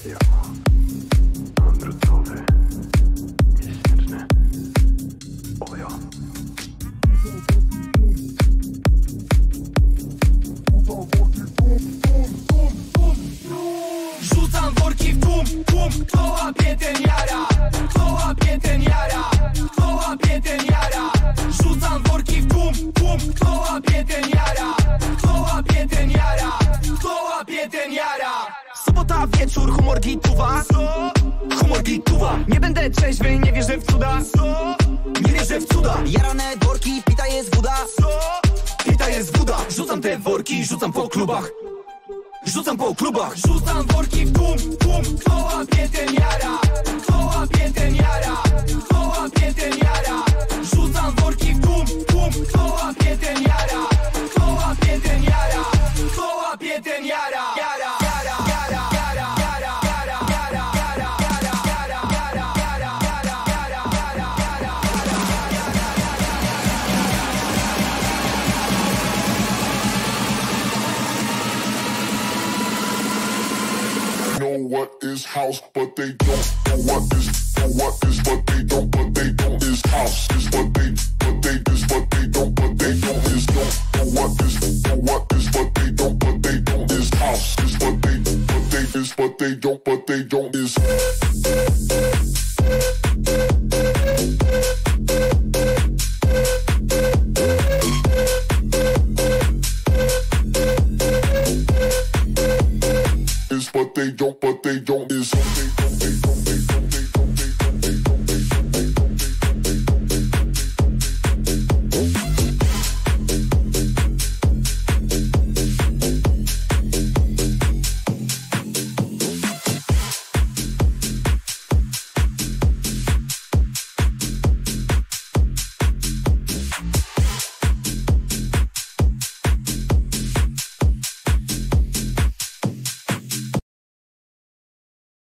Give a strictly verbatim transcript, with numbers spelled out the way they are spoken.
Jo, odwrócowy, miesięczny, O I O. Rzucam worki w tłum, tłum. Kto łapie ten jara? Kto łapie ten jara? Kto łapie ten jara? Rzucam worki w tłum, tłum. Kto łapie ten jara? Kto łapie ten jara? Kto łapie ten jara? Sobota wieczór, humor gituwa. Humor gituwa. Nie będę trzeźwy, nie wierzę w cuda. Nie wierzę w cuda. Jarane worki, pita jest woda. Pita jest woda. Rzucam te worki, rzucam po klubach. Rzucam po klubach. Rzucam worki w tłum, tłum. Kto łapie ten jara? Kto łapie ten jara? Kto łapie ten jara? Rzucam worki w tłum, tłum. Kto łapie ten jara? Kto łapie ten jara? Kto łapie ten jara? Jara, jara, jara, jara, jara, jara, jara, jara, jara, jara, jara, jara, jara, jara, know what is house, but they don't know what is know what is what they don't, but they don't is house is what they but they is what they don't, but they don't is don't know what is know what is what they don't, but they don't is house is what they but they is what they don't, but they don't is. Is what they don't, but they don't is what they don't, they don't.